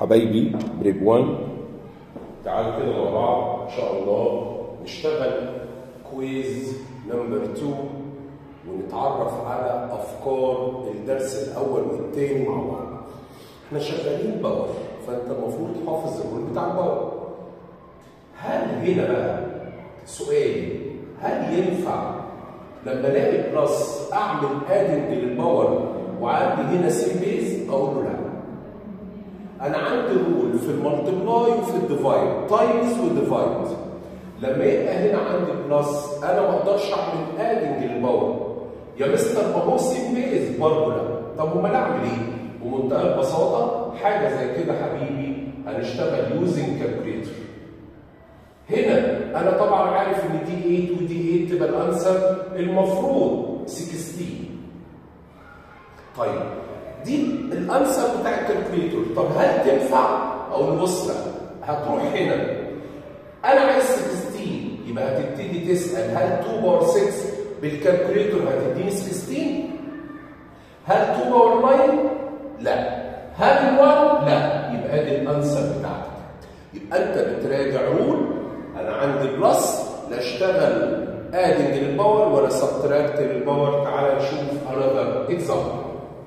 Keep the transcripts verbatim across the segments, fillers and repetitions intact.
حبايبي بريب واحد، تعالوا كده مع بعض ان شاء الله نشتغل كويز نمبر اتنين ونتعرف على افكار الدرس الاول والثاني مع بعض. احنا شغالين باور، فانت المفروض تحافظ الرول بتاع الباور. هل هنا بقى سؤالي، هل ينفع لما الاقي بلس اعمل ادنج للباور وعندي هنا سي بيز؟ اقول له لا. انا عندي رول في المالتبلاي وفي الديفايد، تايمز وديفايد. لما يبقى هنا عندي بلس انا ما اقدرش اعمل ادنج للباور. يا مستر ما هو سي بيز برضه لا. طب امال اعمل ايه؟ بمنتهى البساطه حاجه زي كده حبيبي، هنشتغل يوزنج كالكوليتر. هنا انا طبعا عارف ان دي تمانية ودي تمانية تبقى الانسر المفروض ستاشر. طيب دي الانسر بتاع الكالكوليتر، طب هل تنفع؟ اقول له بص بقى، هتروح هنا انا عايز ستاشر، يبقى هتبتدي تسال هل اتنين باور ستة بالكالكوليتر هتديني ستاشر؟ هل اتنين باور تسعة؟ لا. هل واحد؟ لا. يبقى دي الانسر بتاعتك. يبقى انت بتراجع رول، انا عندي بلس لا اشتغل ادنج للباور ولا سبتراكت للباور. تعالى نشوف another example.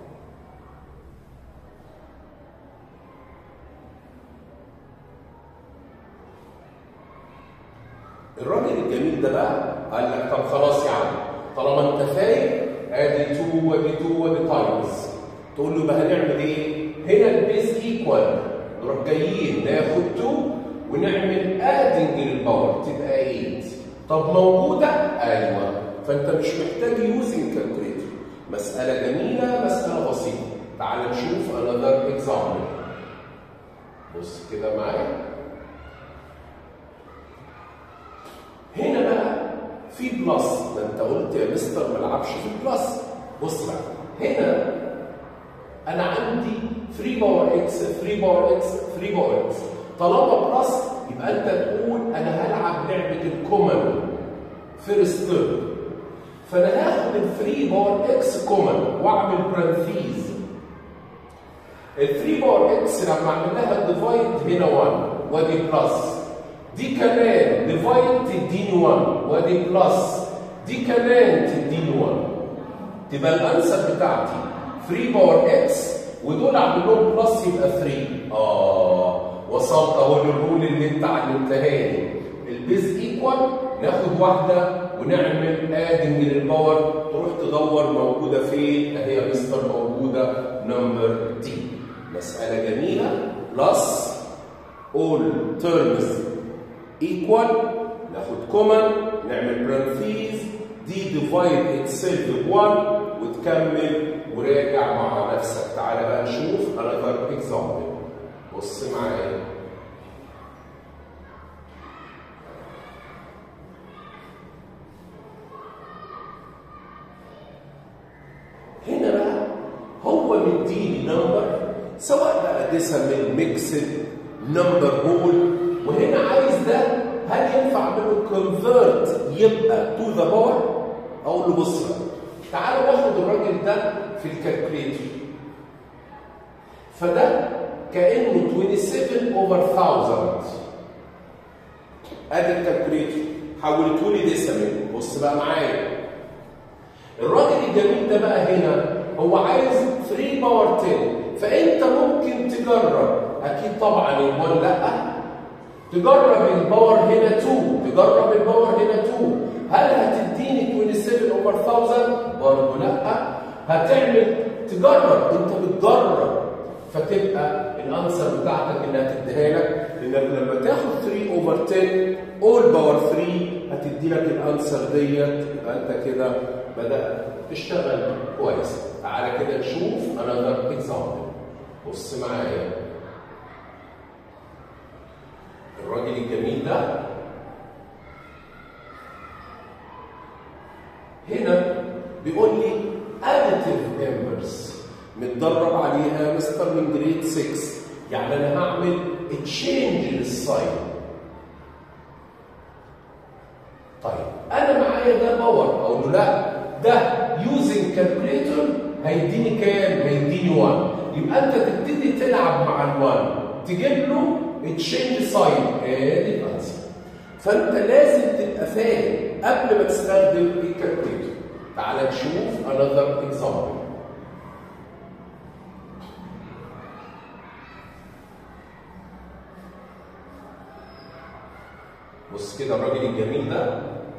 الراجل الجميل ده بقى قال لك طب خلاص يا عم، طالما انت فاهم ادي اتنين وادي اتنين وادي تايمز، تقول له بقى هنعمل ايه؟ هنا البيز ايكوال، نروح جايين ناخد اتنين ونعمل ادنج للباور تبقى تمانية. طب موجوده؟ ايوه. فانت مش محتاج يوزنج كالكوليتر. مساله جميله، مساله بسيطه. تعال نشوف another example. بص كده معايا. هنا بقى في بلس، ده انت قلت يا مستر ما العبش في البلس. بص بقى هنا انا عندي تلاتة باور اكس تلاتة باور اكس تلاتة باور اكس. طالما بلس يبقى انت تقول انا هلعب لعبه الكومن فيرست تيرم، فانا هاخد ال تلاتة باور اكس كومن واعمل برانثيز. ال تلاتة باور اكس لما اعمل لها ديفايد هنا واحد وادي بلس، دي كمان ديفايد تديني واحد وادي بلس، دي كمان تديني واحد. تبقى الانسر بتاعتي تلاتة باور اكس ودول اعمل لهم بلس يبقى تلاتة. اه وصلت اهو للرول اللي انت علمتها لي. البيز ايكوال ناخد واحده ونعمل ادنج للباور، تروح تدور موجوده فين؟ اهي يا مستر موجوده نمبر دي. مساله جميله. بلس اول تيرمز ايكوال، ناخد كومن نعمل برانثيز، دي ديفايد اتسيلف بواحد وتكمل وراجع مع نفسك. تعالى بقى نشوف another example. بص معايا. هنا بقى هو مديني نمبر، سواء بقى ديسيمال ميكسد نمبر هول، وهنا عايز ده هل ينفع اعمله كونفرت يبقى تو ذا باور؟ اقول له بص بقى، تعالوا ناخد الراجل ده في الكالكوليتر، فده كانه سبعة وعشرين اوفر ألف. ادي الكالكوليتر حولته لي ديسيمال. بص بقى معايا، الراجل الجميل ده بقى هنا هو عايز تلاتة باور عشرة، فانت ممكن تجرب. اكيد طبعا الواحد لا، تجرب الباور هنا اتنين، تجرب الباور هنا اتنين. هل هتديني سبعة وعشرين اوفر ألف؟ برضه لا. هتعمل تجرب، انت بتجرب، فتبقى الانسر بتاعتك انها تديها لك، لانك لما تاخد تلاتة اوفر عشرة اول باور تلاتة هتدي لك الانسر ديت. يبقى انت كده بدات تشتغل كويس. تعالى كده نشوف another example. بص معايا. الراجل الجميل ده هنا بيقول لي additive numbers، متدرب عليها يا مستر من جريد ستة، يعني انا هعمل تشينج للساين. طيب انا معايا ده باور، اقول له لا، ده يوزنج كالكوليتر هيديني كام؟ هيديني واحد. يبقى انت تبتدي تلعب مع الواحد. تجيب له تشينج ساين ادي الانسر. فانت لازم تبقى فاهم قبل ما تستخدم الكالكوليتر. تعال نشوف another example. بص كده الراجل الجميل ده،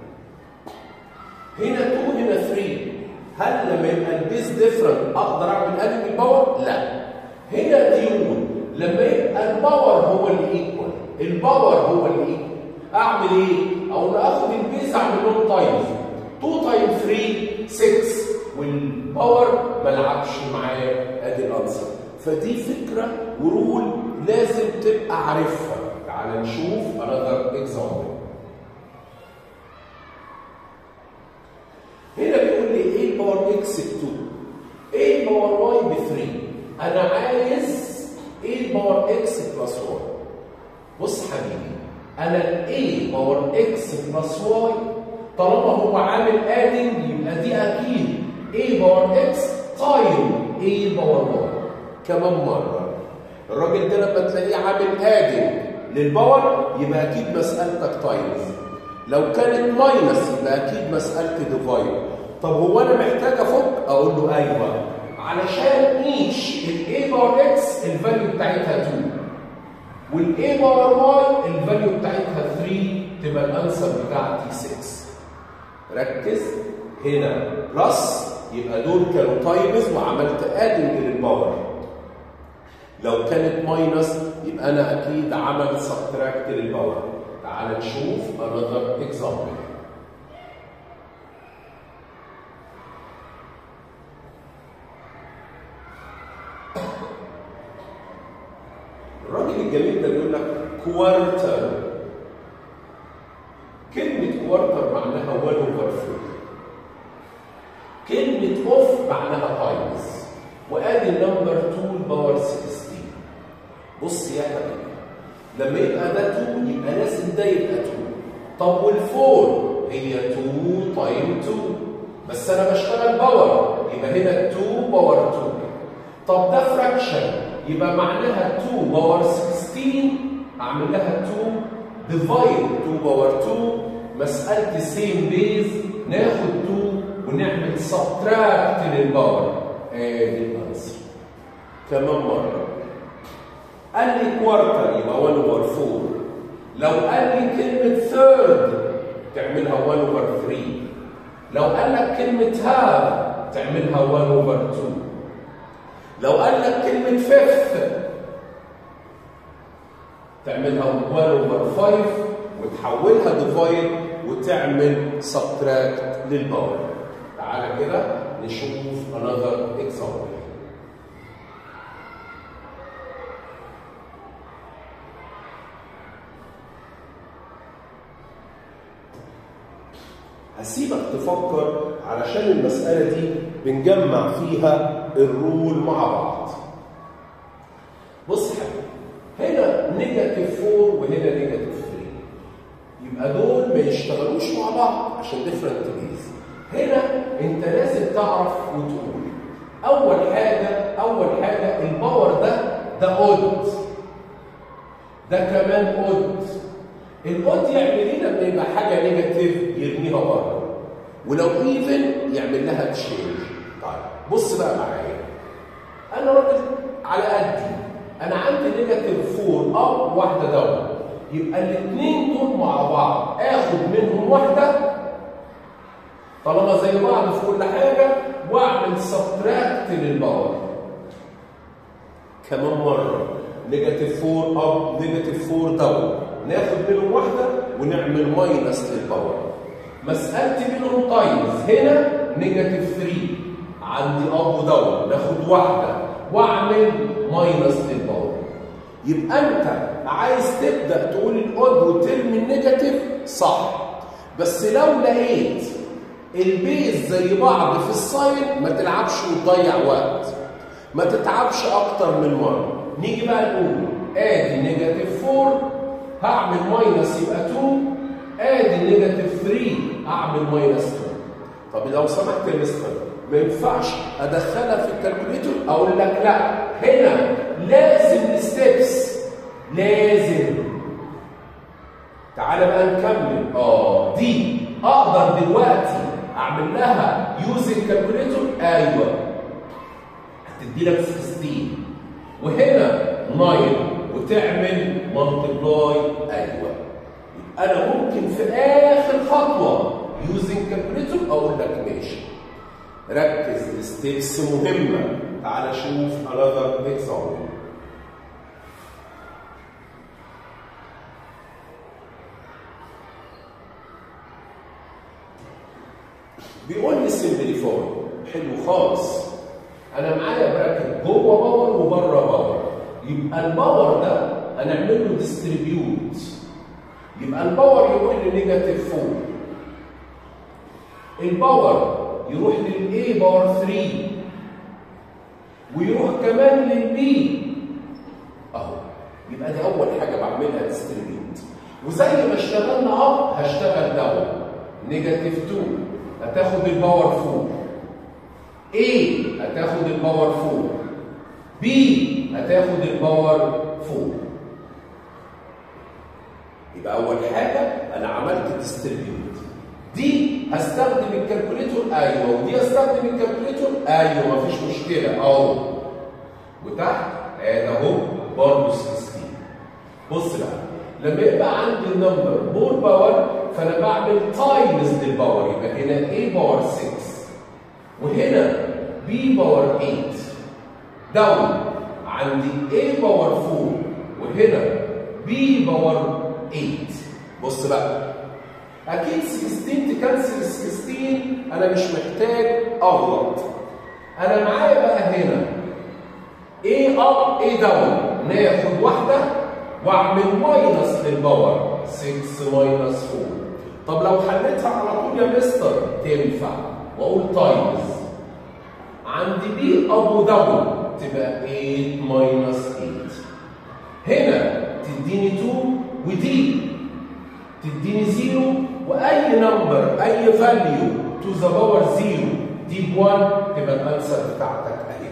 هنا اتنين هنا تلاتة، هل لما يبقى البيس ديفرنت اقدر اعمل ادنج الباور؟ لا. هنا ديون لما يبقى الباور هو اللي ايكوال، الباور هو اللي ايكوال، اعمل ايه؟ او اخد البيس اعمل لهم تايمز، اتنين تايمز تلاتة ستة، والباور ما لعبش معايا، ادي الانسر. فدي فكره ورول لازم تبقى عارفها. تعال نشوف another example. هنا بيقول لي a باور x ب اتنين، a باور y ب تلاتة، انا عايز a باور x بلس y. بص حبيبي، انا ال a باور x بلس y طالما هو عامل ادنج يبقى دي اكيد a باور x تايم a باور y. كمان مره الراجل ده لما تلاقيه عامل ادنج للباور يبقى اكيد مسألتك تايمز، لو كانت ماينس يبقى اكيد مسألتي ديفايد. طب هو انا محتاج افك؟ اقول له ايوه، علشان ايش الاي باور اكس الفاليو بتاعتها اتنين والاي باور واي الفاليو بتاعتها تلاتة، تبقى الانسر بتاعتي ستة. ركز هنا بلس يبقى دول كانوا تايمز وعملت ادنج للباور، لو كانت ماينس يبقى انا اكيد عمل سبتراكت للباور. تعال نشوف another example. الراجل الجميل ده بيقول لك كوارتر. كلمة كوارتر معناها واحد اوفر اربعة. كلمة اوف معناها تايمز، وادي النمبر اتنين باور ستاشر. بص يا حبيبي، لما يبقى ده اتنين يبقى لازم ده يبقى اتنين. طب والفور هي اتنين تايم اتنين، بس انا بشتغل باور يبقى هنا اتنين باور اتنين. طب ده فراكشن يبقى معناها اتنين باور ستاشر، اعمل لها اتنين ديفايد اتنين باور اتنين. مسألة سيم بيز، ناخد اتنين ونعمل سبتراكت للباور، ادي الانسر. كمان مرة قال لي كوارتر يبقى واحد اوفر اربعة، لو قال لي كلمة ثيرد تعملها واحد اوفر تلاتة، لو قال لك كلمة هاف تعملها واحد اوفر اتنين، لو قال لك كلمة فيفث تعملها واحد اوفر خمسة وتحولها ديفايد وتعمل سبتراكت للباور. تعالى كده نشوف another example. هسيبك تفكر علشان المسألة دي بنجمع فيها الرول مع بعض. بص يا حبيبي، هنا نيجاتيف اربعة وهنا نيجاتيف تلاتة، يبقى دول ما يشتغلوش مع بعض عشان ديفرنت بيز. هنا انت لازم تعرف وتقول اول حاجة اول حاجة الباور ده ده اود، ده كمان اود. الاود يعمل ايه لما يبقى حاجه نيجاتيف؟ يرميها بره، ولو ايفن يعمل لها تشينج. طيب بص بقى معايا، انا راجل على قدي، انا عندي نيجاتيف اربعة اب واحده داون، يبقى الاثنين دول مع بعض اخد منهم واحده طالما زي بعض في كل حاجه واعمل سبتراكت للباور. كمان مره نيجاتيف اربعة اب نيجاتيف اربعة داون، ناخد منهم واحده ونعمل ماينس للباور. مسألتي منهم تايمز، هنا نيجاتيف تلاتة عندي اب وداون، ناخد واحده واعمل ماينس للباور. يبقى انت عايز تبدا تقول الاود وترمي النيجاتيف صح، بس لو لقيت البيز زي بعض في الساين ما تلعبش وتضيع وقت، ما تتعبش اكتر من مره. نيجي بقى نقول ادي نيجاتيف اربعة هعمل ماينس يبقى اتنين، ادي نيجاتيف تلاتة اعمل ماينس اتنين. طب لو سمحت يا مستر ما ينفعش ادخلها في الكالكوليتر؟ اقول لك لا، هنا لازم الستبس لازم. تعالى بقى نكمل. اه دي اقدر دلوقتي اعمل لها يوزنج كالكوليتور؟ ايوه، هتدي لك ستة عشر وهنا تسعة وتعمل مالتبلاي. ايوه، يبقى انا ممكن في اخر خطوه يوزنج كالكوليتور اقول لك ماشي. ركز، الستبس مهمه. تعالى شوف another example. بيقول لي سمبليفاي. حلو خالص. انا معايا براكت جوه باور وبره باور. يبقى الباور ده هنعمل له ديستريبيوت. يبقى الباور يروح لنيجاتيف أربعة. الباور يروح للاي باور ثلاثة ويروح كمان للبي اهو. يبقى دي اول حاجه بعملها ديستريبيوت. وزي ما اشتغلنا اب هشتغل داون. نيجاتيف اتنين هتاخد الباور فوق. A هتاخد الباور فوق. B هتاخد الباور فوق. يبقى أول حاجة أنا عملت ديستريبيوت. دي هستخدم الكالكوليتور؟ أيوه. ودي هستخدم الكالكوليتور؟ أيوه، مفيش مشكلة أهو. وتحت آدي أهو برضه ستة عشر. بص بقى، لما يبقى عندي النمبر بول باور فأنا بعمل تايمز للباور. يبقى هنا A باور ستة وهنا B باور تمانية. داون عندي A باور أربعة وهنا B باور تمانية. بص بقى، أكيد ستة عشر تكنسل ستة عشر، أنا مش محتاج أغلط. أنا معايا بقى هنا A أب A داون. ناخد واحدة وأعمل ماينس للباور. ستة ماينس أربعة. طب لو حليتها على طول يا مستر تنفع وأقول تايمز. عندي بي اب وداون تبقى تمانية ماينس تمانية. هنا تديني اتنين ودي تديني صفر. واي نمبر اي فاليو تو ذا باور صفر دي ب واحد تبقى الانسر بتاعتك اهي.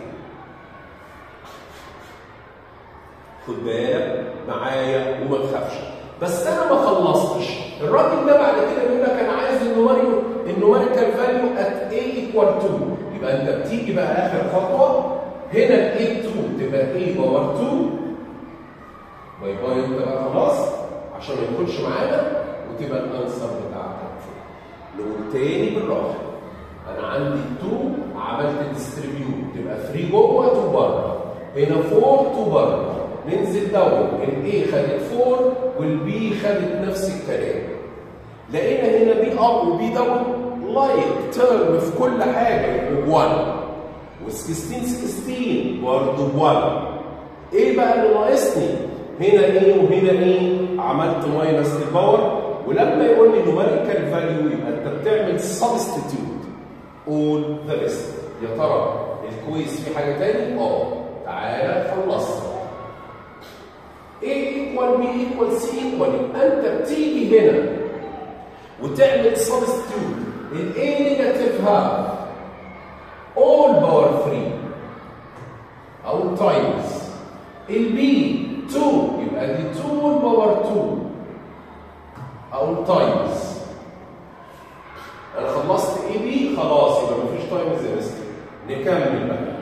خد بالك معايا وما تخافش. بس انا ما خلصتش. الراجل ده بعد كده بيقول لك انا عايز النوميريكال النوميريكال فاليو ات A ايكوال اتنين. يبقى انت بتيجي بقى اخر خطوه هنا ال A اتنين تبقى A باور اتنين. باي باي انت بقى خلاص عشان ما يدخلش معانا وتبقى الانسر بتاعتك. نقول تاني بالراحه. انا عندي اتنين عملت ديستريبيوت تبقى تلاتة جوه اتنين بره. هنا اربعة اتنين بره. ننزل داون. الاي خدت اربعة والبي خدت نفس الكلام. لقينا هنا بي اب وبي داون لايك تيرم في كل حاجه بواحد. وال16 ستاشر برضه بواحد. ايه بقى اللي ناقصني؟ هنا ايه وهنا ايه؟ عملت ماينس للباور. ولما يقول لي نوميريكال فاليو يبقى انت بتعمل سبستيتيوت اول ذا ريست. يا ترى الكويس في حاجه تاني؟ اه تعالى خلصنا. A equal B equal C equal. يبقى انت بتيجي هنا وتعمل سبستيوت. ال A نيجاتيف هاف all باور تلاتة او تايمز ال B اتنين يبقى دي اتنين باور اتنين او تايمز. انا خلصت A B خلاص يبقى مفيش تايمز يا مستر. نكمل بقى.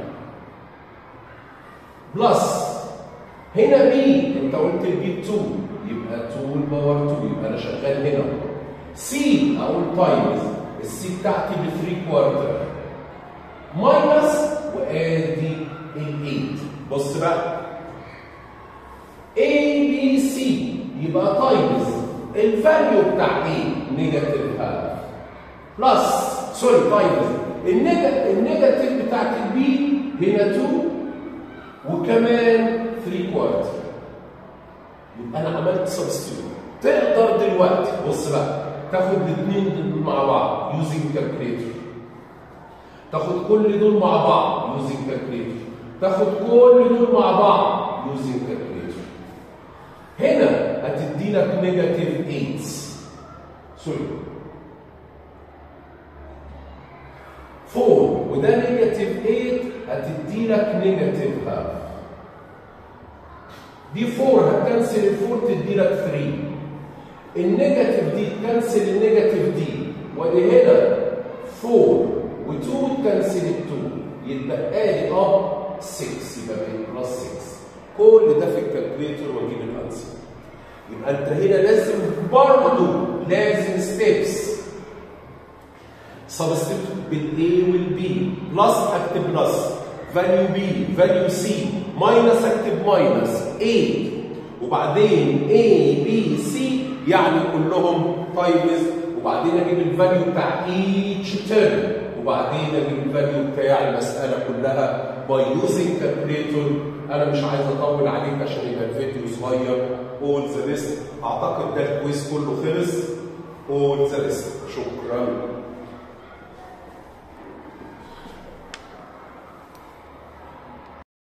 بلس هنا بي انت قلت البي اتنين يبقى اتنين باور اتنين. يبقى انا شغال هنا. سي اقول تايمز السي بتاعتي ب تلاتة كوارتر ماينس وادي ال تمانية. بص بقى A B C يبقى تايمز الفاليو بتاع A نيجاتيف هاف بلس سوري تايمز النيجاتيف بتاعت البي هنا اتنين وكمان تلاتة كوارتر. يبقى انا عملت سبستيوت. تقدر دلوقتي بص بقى تاخد الاثنين دول مع بعض يوزنج كالكوليتر. تاخد كل دول مع بعض يوزنج كالكوليتر. تاخد كل دول مع بعض يوزنج كالكوليتر. هنا هتدي لك نيجاتيف تمانية سوري أربعة وده نيجاتيف تمانية هتدي لك نيجاتيف هاف. دي أربعة هتكنسل الأربعة تدي لك ثلاثة. النيجاتيف دي تكنسل النيجاتيف دي، وادي هنا أربعة و2 تكنسل ال2 يتبقى لي اب ستة، يبقى بقت بلس ستة. كل ده في الكالكوليتر واجيب الانسر. يبقى انت هنا لازم برضه لازم ستيبس سبستيتيوت بالاي والبي، بلس اكتب بلس، فاليو بي فاليو سي، ماينس اكتب ماينس، A وبعدين A B C يعني كلهم تايمز، وبعدين اجيب الفاليو بتاع each تيرم، وبعدين اجيب الفاليو بتاع المساله كلها باي يوزنج كالكوليتور. انا مش عايز اطول عليك عشان يبقى الفيديو صغير. اول ذا بيست. اعتقد ده الكويز كله خلص. اول ذا بيست. شكرا.